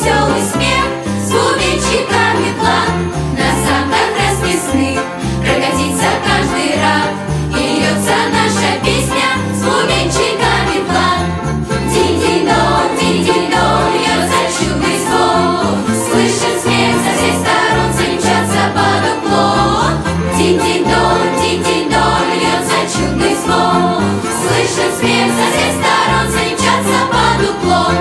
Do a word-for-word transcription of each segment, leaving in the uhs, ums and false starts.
веселый смех, с бубенчиками план. На санках расписных прокатится каждый рад, и льется наша песня с бубенчиками план. Динь-динь-дон, динь-динь-дон, льется чудный звон, слышен смех со всех сторон, все мчатся под уклон. Динь-динь-дон, динь-динь-дон, льется чудный звон, слышен смех со всех сторон, все мчатся под уклон.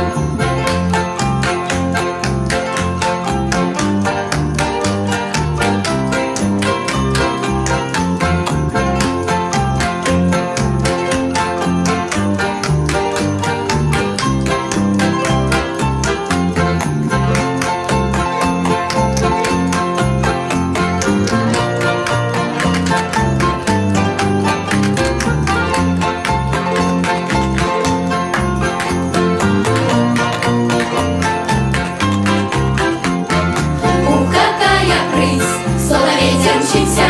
Ух, какая прыть, словно ветер мчится